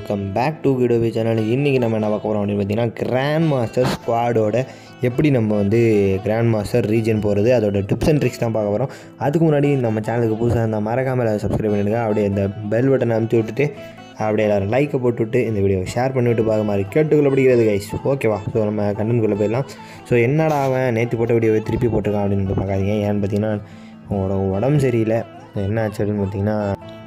Welcome back to கிடோவி channel. இன்றைக்கி நம்ம என்ன பார்க்க போகிறோம் அப்படின்னு பார்த்தீங்கன்னா, கிராண்ட் மாஸ்டர் ஸ்குவாடோட எப்படி நம்ம வந்து கிராண்ட் மாஸ்டர் ரீஜன் போகிறது, அதோட டிப்ஸ் அண்ட் ட்ரிக்ஸ் தான் பார்க்க போகிறோம். அதுக்கு முன்னாடி நம்ம சேனலுக்கு புதுசாக இருந்தால் மறக்காமல் சப்ஸ்கிரைப் பண்ணிவிடுங்க. அப்படியே இந்த பெல் பட்டனை அமுத்தி விட்டுட்டு அப்படியே எல்லோரும் லைக்கை போட்டுவிட்டு இந்த வீடியோ ஷேர் பண்ணிவிட்டு பார்க்க மாதிரி கேட்டுக்குள்ளே பிடிக்கிறது கைஸ். ஓகேவா? ஸோ நம்ம கண்டென்ட்குள்ளே போயிடலாம். ஸோ என்னடா அவன் நேற்று போட்ட வீடியோவை திருப்பி போட்டிருக்கான் அப்படின்னு பார்க்காதீங்க. ஏன்னு பார்த்தீங்கன்னா, உங்களோட உடம்பு சரியில்லை. என்ன ஆச்சு அப்படின்னு பார்த்தீங்கன்னா,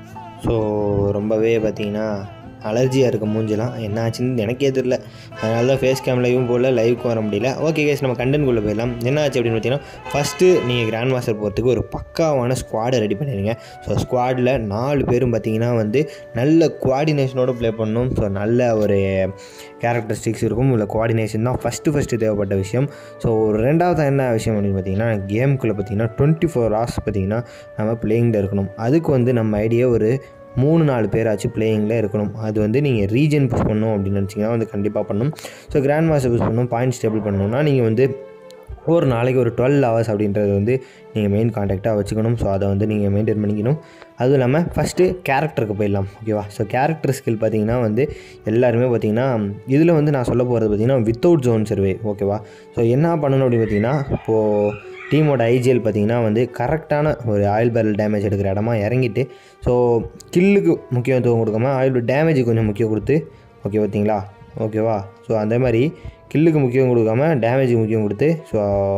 ஸோ ரொம்பவே பார்த்தீங்கன்னா அலர்ஜியாக இருக்க மூஞ்சலாம். என்ன ஆச்சுன்னு எனக்கே தெரியல. அதனால தான் ஃபேஸ் கேம் லைவும் போடல, லைவுக்கும் வர முடியல. ஓகே கேஸ், நம்ம கண்டென்ட்குள்ளே போயிடலாம். என்ன ஆச்சு அப்படின்னு பார்த்தீங்கன்னா, ஃபஸ்ட்டு நீங்கள் கிராண்ட் மாஸ்டர் போகிறதுக்கு ஒரு பக்காவான ஸ்குவாடை ரெடி பண்ணிடுங்க. ஸோ ஸ்குவாடில் 4 பேரும் பார்த்தீங்கன்னா வந்து நல்ல கோஆர்டினேஷனோடு ப்ளே பண்ணணும். ஸோ நல்ல ஒரு கேரக்டரிஸ்டிக்ஸ் இருக்கும். இல்லை கோஆர்டினேஷன் தான் ஃபஸ்ட்டு தேவைப்பட்ட விஷயம். ஸோ ரெண்டாவது என்ன விஷயம் அப்படின்னு பார்த்தீங்கன்னா, கேமுக்குள்ளே பார்த்தீங்கன்னா 24 hours பார்த்தீங்கன்னா நம்ம பிளேயிங்கில் இருக்கணும். அதுக்கு வந்து நம்ம ஐடியா ஒரு 3-4 பேராச்சும் பிளேயிங்கில் இருக்கணும். அது வந்து நீங்கள் ரீஜன் புஷ் பண்ணணும் அப்படின்னு நினச்சிங்கன்னா வந்து கண்டிப்பாக பண்ணணும். ஸோ கிராண்ட் மாஸ்டர் புஷ் பண்ணணும், பாயிண்ட் ஸ்டேபிள் பண்ணணும்னா நீங்கள் வந்து ஒரு நாளைக்கு ஒரு 12 hours அப்படின்றது வந்து நீங்கள் மெயின் கான்டாக்டாக வச்சுக்கணும். ஸோ அதை வந்து நீங்கள் மெயின்டைன் பண்ணிக்கணும். அதுவும் இல்லாமல் ஃபஸ்ட்டு கேரக்டருக்கு போயிடலாம். ஓகேவா? ஸோ கேரக்டர் ஸ்கில் பார்த்திங்கன்னா வந்து எல்லாருமே பார்த்திங்கன்னா இதில் வந்து நான் சொல்ல போகிறது பார்த்திங்கன்னா வித்தவுட் ஜோன் சர்வே. ஓகேவா? ஸோ என்ன பண்ணணும் அப்படின்னு பார்த்திங்கன்னா, இப்போது டீமோட ஐஜிஎல் பார்த்திங்கன்னா வந்து கரெக்டான ஒரு ஆயில் பேரல் டேமேஜ் எடுக்கிற இடமா இறங்கிட்டு, ஸோ கில்லுக்கு முக்கியத்துவம் கொடுக்காமல் ஆயில் டேமேஜுக்கு கொஞ்சம் முக்கியம் கொடுத்து, ஓகே பார்த்தீங்களா? ஓகேவா? ஸோ அந்த மாதிரி கில்லுக்கு முக்கியம் கொடுக்காம டேமேஜுக்கு முக்கியம் கொடுத்து, ஸோ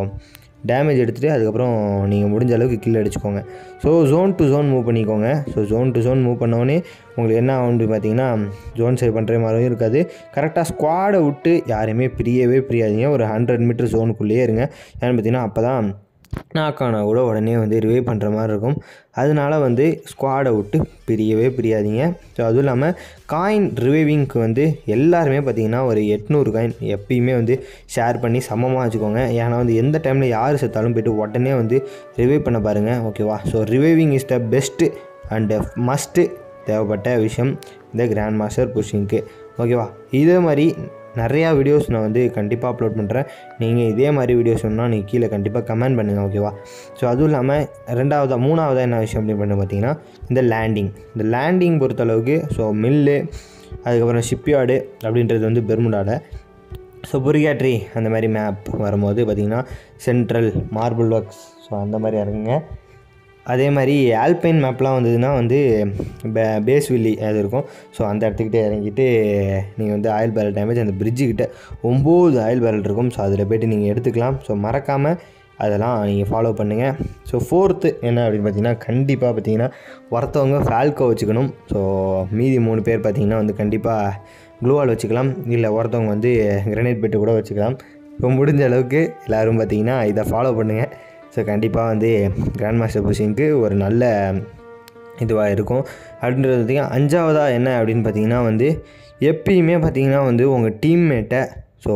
டேமேஜ் எடுத்துகிட்டு அதுக்கப்புறம் நீங்கள் முடிஞ்ச அளவுக்கு கில் அடிச்சுக்கோங்க. So zone to zone move பண்ணிக்கோங்க. So zone to zone move பண்ணோன்னே உங்களுக்கு என்ன ஆகும்னு பார்த்தீங்கன்னா, ஜோன் சரி பண்ணுற மாதிரியும் இருக்காது. கரெக்டாக ஸ்குவாடை விட்டு யாரையுமே பிரியாதீங்க. ஒரு 100 மீட்டர் ஜோனுக்குள்ளேயே இருங்க. ஏன்னு பார்த்தீங்கன்னா, அப்போ தான் நாக்கான கூட உடனே வந்து ரிவைவ் பண்ணுற மாதிரி இருக்கும். அதனால வந்து ஸ்குவாடை விட்டு பிரியாதீங்க. ஸோ அதுவும் இல்லாமல் காயின் ரிவைவிங்க்கு வந்து எல்லாருமே பார்த்திங்கன்னா ஒரு 800 காயின் எப்பயுமே வந்து ஷேர் பண்ணி சமமாக வச்சுக்கோங்க. ஏன்னா வந்து எந்த டைமில் யார் செத்தாலும் போய்ட்டு உடனே வந்து ரிவைவ் பண்ண பாருங்கள். ஓகேவா? So reviving is the best and must தேவைப்பட்ட விஷயம் இந்த கிராண்ட் மாஸ்டர் புஷிங்க்கு. ஓகேவா? இதே மாதிரி நிறையா வீடியோஸ் நான் வந்து கண்டிப்பாக அப்லோட் பண்ணுறேன். நீங்கள் இதே மாதிரி வீடியோஸ் சொன்னால் நீங்கள் கீழே கண்டிப்பாக கமெண்ட் பண்ணுங்கள். ஓகேவா? ஸோ அதுவும் இல்லாமல் மூணாவதாக என்ன விஷயம் அப்படின்னு பண்ணி பார்த்தீங்கன்னா, இந்த லேண்டிங் பொறுத்தளவுக்கு ஸோ மில்லு, அதுக்கப்புறம் ஷிப்யார்டு அப்படின்றது வந்து பெர்முடாவில். ஸோ புரிகாட்ரி அந்த மாதிரி மேப் வரும்போது பார்த்திங்கன்னா சென்ட்ரல் மார்பிள் ஒர்க்ஸ், ஸோ அந்த மாதிரி இறங்குங்க. அதே மாதிரி ஆல்பைன் மேப்லாம் வந்ததுன்னா வந்து பேஸ் வில்லி அது இருக்கும். ஸோ அந்த இடத்துக்கிட்டே இறங்கிட்டு நீங்கள் வந்து ஆயில் பேரல் டேமேஜ் அந்த பிரிட்ஜுக்கிட்ட 9 ஆயில் பேரல் இருக்கும். ஸோ அதில் போய்ட்டு நீங்கள் எடுத்துக்கலாம். ஸோ மறக்காமல் அதெல்லாம் நீங்கள் ஃபாலோ பண்ணுங்கள். ஸோ 4th என்ன அப்படின்னு பார்த்தீங்கன்னா, கண்டிப்பாக பார்த்தீங்கன்னா ஒருத்தவங்க ஃபால்கோ வச்சுக்கணும். ஸோ மீதி 3 பேர் பார்த்திங்கன்னா வந்து கண்டிப்பாக க்ளூவால் வச்சுக்கலாம். இல்லை ஒருத்தவங்க வந்து கிரனைட் பெட்டு கூட வச்சுக்கலாம். ஸோ முடிஞ்ச அளவுக்கு எல்லோரும் பார்த்திங்கன்னா இதை ஃபாலோ பண்ணுங்கள். ஸோ கண்டிப்பாக வந்து கிராண்ட் மாஸ்டர் புஷிங்க்கு ஒரு நல்ல இதுவாக இருக்கும் அப்படின்றது பார்த்திங்கன்னா. 5வதாக என்ன அப்படின்னு பார்த்திங்கன்னா வந்து எப்பயுமே பார்த்திங்கன்னா வந்து உங்கள் டீம்மேட்டை ஸோ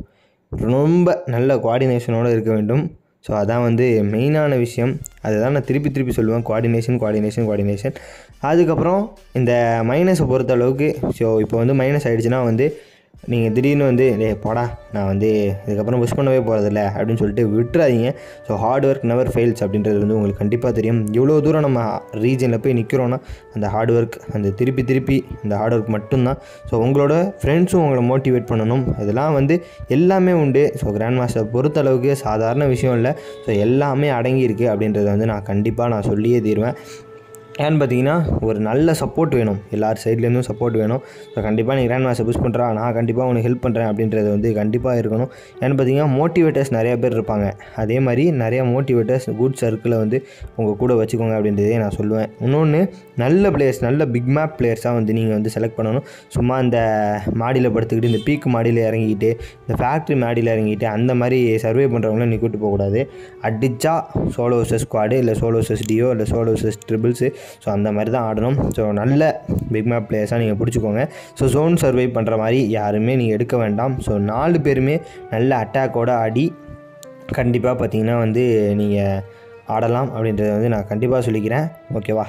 ரொம்ப நல்ல கோஆர்டினேஷனோடு இருக்க வேண்டும். ஸோ அதான் வந்து மெயினான விஷயம். அதுதான் நான் திருப்பி சொல்லுவேன், கோஆர்டினேஷன். அதுக்கப்புறம் இந்த மைனஸை பொறுத்த அளவுக்கு, ஸோ இப்போ வந்து மைனஸ் ஆகிடுச்சுன்னா வந்து நீங்கள் திடீர்னு வந்து போடா நான் வந்து இதுக்கப்புறம் புஷ் பண்ணவே போகிறதில்ல அப்படின்னு சொல்லிட்டு விட்டுறாதீங்க. So hard work never fails அப்படின்றது வந்து உங்களுக்கு கண்டிப்பாக தெரியும். எவ்வளோ தூரம் நம்ம ரீஜனில் போய் நிற்கிறோன்னா அந்த ஹார்ட் ஒர்க், அந்த திருப்பி அந்த ஹார்ட் ஒர்க் மட்டும்தான். ஸோ உங்களோட ஃப்ரெண்ட்ஸும் உங்களை மோட்டிவேட் பண்ணணும். இதெல்லாம் வந்து எல்லாமே உண்டு. ஸோ கிராண்ட் மாஸ்டர் பொறுத்தளவுக்கு சாதாரண விஷயம் இல்லை. ஸோ எல்லாமே அடங்கியிருக்கு அப்படின்றத வந்து நான் கண்டிப்பாக சொல்லியே தீருவேன். ஏன்னு பார்த்தீங்கன்னா, ஒரு நல்ல சப்போர்ட் வேணும். எல்லார் சைட்லேருந்தும் சப்போர்ட் வேணும். ஸோ கண்டிப்பாக நீ கிராண்ட் மாஸ்டர் புஷ் பண்ணுறா, நான் கண்டிப்பாக உனக்கு ஹெல்ப் பண்ணுறேன் அப்படின்றது வந்து கண்டிப்பாக இருக்கணும். ஏன்னு பார்த்தீங்கன்னா, மோட்டிவேட்டர்ஸ் நிறையா பேர் இருப்பாங்க. அதே மாதிரி நிறையா மோட்டிவேட்டர்ஸ் குட் சர்க்கிளை வந்து உங்கள் கூட வச்சுக்கோங்க அப்படின்றதே நான் சொல்லுவேன். இன்னொன்று, நல்ல பிளேயர்ஸ், நல்ல பிக் மேப் பிளேயர்ஸாக வந்து நீங்கள் வந்து செலக்ட் பண்ணணும். சும்மா இந்த மாடியில் படுத்துக்கிட்டு, இந்த பீக் மாடியில் இறங்கிட்டு, இந்த ஃபேக்ட்ரி மாடியில் இறங்கிட்டு அந்த மாதிரி சர்வே பண்ணுறவங்கள நீ கூப்பிட்டு போகக்கூடாது. அடித்தா சோலோ வர்சஸ் ஸ்குவாடு, இல்லை சோலோ வர்சஸ் டியோ, இல்லை சோலோ வர்சஸ் ட்ரிபிள்ஸு, ஸோ அந்த மாதிரி தான் ஆடணும். ஸோ நல்ல பிக் மேப் பிளேயர்ஸாக நீங்கள் பிடிச்சிக்கோங்க. ஸோ ஜோன் சர்வை பண்ணுற மாதிரி யாருமே நீங்கள் எடுக்க வேண்டாம். ஸோ 4 பேருமே நல்ல அட்டாக்கோடு ஆடி கண்டிப்பாக பார்த்தீங்கன்னா வந்து நீங்கள் ஆடலாம் அப்படின்றத வந்து நான் கண்டிப்பாக சொல்லிக்கிறேன். ஓகேவா?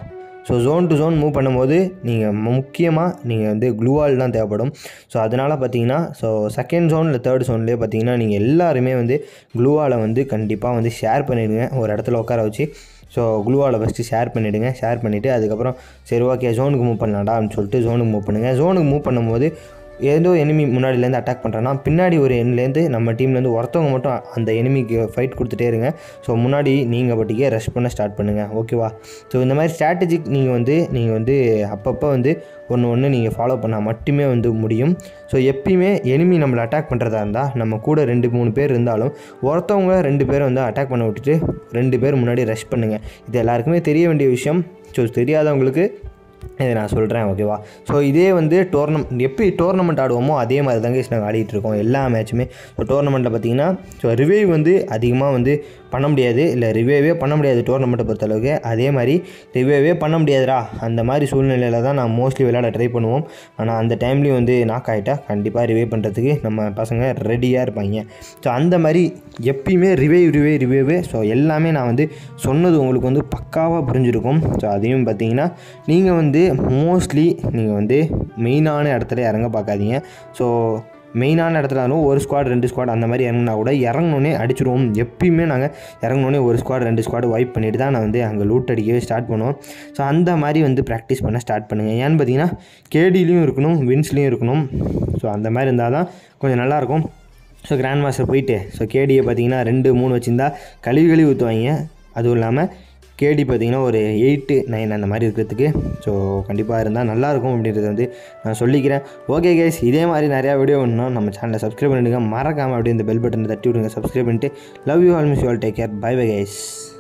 So zone to zone move பண்ணும்போது நீங்கள் முக்கியமாக நீங்கள் வந்து க்ளூவால் தான் தேவைப்படும். ஸோ அதனால் பார்த்தீங்கன்னா ஸோ செகண்ட் ஜோன் இல்லை தேர்ட் ஜோன்லேயே பார்த்தீங்கன்னா நீங்கள் எல்லாருமே வந்து க்ளூவாலை வந்து கண்டிப்பாக வந்து ஷேர் பண்ணிவிடுங்க ஒரு இடத்துல உட்கார வச்சு. ஸோ க்ளூவாலை ஃபஸ்ட்டு ஷேர் பண்ணிவிடுங்க. ஷேர் பண்ணிவிட்டு அதுக்கப்புறம் சரி ஓகே ஜோனுக்கு மூவ் பண்ணலாம்டா அப்படின்னு சொல்லிட்டு ஜோனுக்கு மூவ் பண்ணுங்கள். ஜோனுக்கு மூவ் பண்ணும்போது ஏதோ எனிமி முன்னாடிலேருந்து அட்டாக் பண்ணுறேன்னா பின்னாடி ஒரு எண்ட்லேருந்து நம்ம டீம்லேருந்து ஒருத்தவங்க மட்டும் அந்த எனிமிக்கு ஃபைட் கொடுத்துட்டே இருங்க. ஸோ முன்னாடி நீங்கள் பட்டிக்கே ரஷ் பண்ண ஸ்டார்ட் பண்ணுங்கள். ஓகேவா? ஸோ இந்த மாதிரி ஸ்ட்ராட்டஜிக் நீங்கள் வந்து அப்பப்போ வந்து ஒன்று நீங்கள் ஃபாலோ பண்ணால் மட்டுமே வந்து முடியும். ஸோ எப்பயுமே எனிமி நம்மளை அட்டாக் பண்ணுறதா இருந்தால் நம்ம கூட 2-3 பேர் இருந்தாலும் ஒருத்தவங்க 2 பேரை வந்து அட்டாக் பண்ண விட்டுட்டு 2 பேர் முன்னாடி ரஷ் பண்ணுங்கள். இது எல்லாருக்குமே தெரிய வேண்டிய விஷயம். ஸோ தெரியாதவங்களுக்கு இதை நான் சொல்கிறேன். ஓகேவா? ஸோ இதே வந்து எப்படி டோர்னமெண்ட் ஆடுவோமோ அதே மாதிரி தாங்க நாங்கள் ஆடிட்டுருக்கோம் எல்லா மேட்சுமே. ஸோ டோர்னமெண்ட்டில் பார்த்தீங்கன்னா ஸோ ரிவைவ் வந்து அதிகமாக வந்து பண்ண முடியாது, இல்லை ரிவைவே பண்ண முடியாது டோர்னமெண்ட்டை பொறுத்தளவுக்கு. அதே மாதிரி ரிவைவே பண்ண முடியாதுடா அந்த மாதிரி சூழ்நிலையில் தான் நான் மோஸ்ட்லி விளையாட ட்ரை பண்ணுவோம். ஆனால் அந்த டைம்லேயும் வந்து நாக் ஆகிட்டா கண்டிப்பாக ரிவைவ் பண்ணுறதுக்கு நம்ம பசங்க ரெடியாக இருப்பாங்க. ஸோ அந்த மாதிரி எப்பயுமே ரிவைவ். ஸோ எல்லாமே நான் வந்து சொன்னது உங்களுக்கு வந்து பக்காவாக புரிஞ்சிருக்கும். ஸோ அதையும் பார்த்தீங்கன்னா நீங்கள் வந்து மோஸ்ட்லி நீங்கள் வந்து மெயினான இடத்துல இறங்க பார்க்காதீங்க. ஸோ மெயினான இடத்துல ஒரு ஸ்குவாட் 2 ஸ்குவாட் அந்த மாதிரி இறங்கினா கூட இறங்கினோடனே அடிச்சிடுவோம். எப்பயுமே நாங்கள் இறங்கினோடனே ஒரு ஸ்குவாட் 2 ஸ்குவாட் வைப் பண்ணிவிட்டு தான் நான் வந்து அங்கே லூட் அடிக்கவே ஸ்டார்ட் பண்ணுவோம். ஸோ அந்த மாதிரி வந்து ப்ராக்டிஸ் பண்ண ஸ்டார்ட் பண்ணுங்கள். ஏன்னு பார்த்தீங்கன்னா கேடிலையும் இருக்கணும், வின்ஸ்லேயும் இருக்கணும். ஸோ அந்த மாதிரி இருந்தால் தான் கொஞ்சம் நல்லாயிருக்கும். ஸோ கிராண்ட் மாஸ்டர் போயிட்டு ஸோ கேடியை பார்த்தீங்கன்னா 2-3 வச்சுருந்தா கழுவி ஊற்றுவாங்க. அதுவும் இல்லாமல் கேடி பார்த்திங்கன்னா ஒரு 8-9 அந்த மாதிரி இருக்கிறதுக்கு ஸோ கண்டிப்பாக இருந்தால் நல்லாயிருக்கும் அப்படின்றத வந்து நான் சொல்லிக்கிறேன். ஓகே கைஸ், இதே மாதிரி நிறையா வீடியோ வேணும்னா நம்ம சேனலை சப்ஸ்கிரைப் பண்ணிவிடுங்க. மறக்காமல் அப்படியே இந்த பெல் பட்டனை தட்டி விடுங்க. சப்ஸ்கிரைப் பண்ணிட்டு love you all, miss you all, take care, bye bye guys.